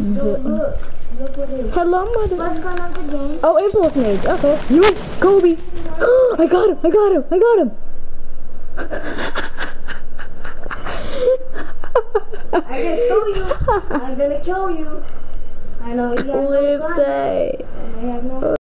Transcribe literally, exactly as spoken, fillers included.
Look, look, look what it is. Hello, mother. What's going on the game? Oh, impulse mage. Okay. You, Kobe. I got him. I got him. I got him. I'm gonna kill you. I'm gonna kill you. I know you have no Live gun. day. I have no